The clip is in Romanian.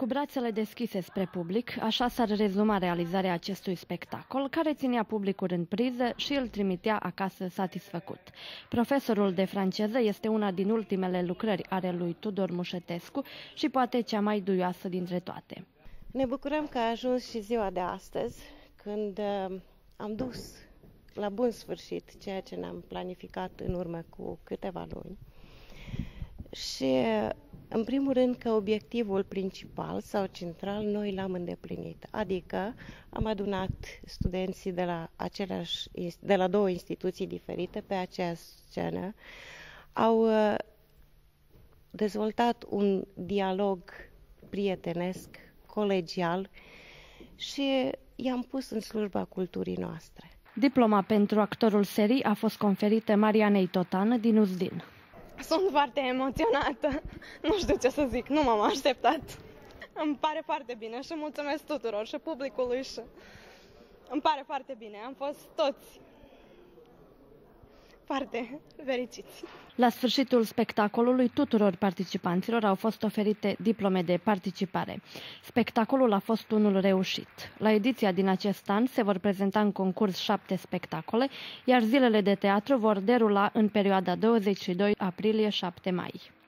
Cu brațele deschise spre public, așa s-ar rezuma realizarea acestui spectacol, care ținea publicul în priză și îl trimitea acasă satisfăcut. Profesorul de franceză este una din ultimele lucrări ale lui Tudor Mușetescu și poate cea mai duioasă dintre toate. Ne bucurăm că a ajuns și ziua de astăzi, când am dus la bun sfârșit ceea ce ne-am planificat în urmă cu câteva luni. Și, în primul rând, că obiectivul principal sau central noi l-am îndeplinit. Adică am adunat studenții de la două instituții diferite pe aceeași scenă, au dezvoltat un dialog prietenesc, colegial și i-am pus în slujba culturii noastre. Diploma pentru actorul serii a fost conferită Marianei Totan din Uzdin. Sunt foarte emoționată. Nu știu ce să zic, nu m-am așteptat. Îmi pare foarte bine și mulțumesc tuturor și publicului și îmi pare foarte bine. Am fost toți foarte fericiți. La sfârșitul spectacolului, tuturor participanților au fost oferite diplome de participare. Spectacolul a fost unul reușit. La ediția din acest an se vor prezenta în concurs 7 spectacole, iar zilele de teatru vor derula în perioada 22 aprilie-7 mai.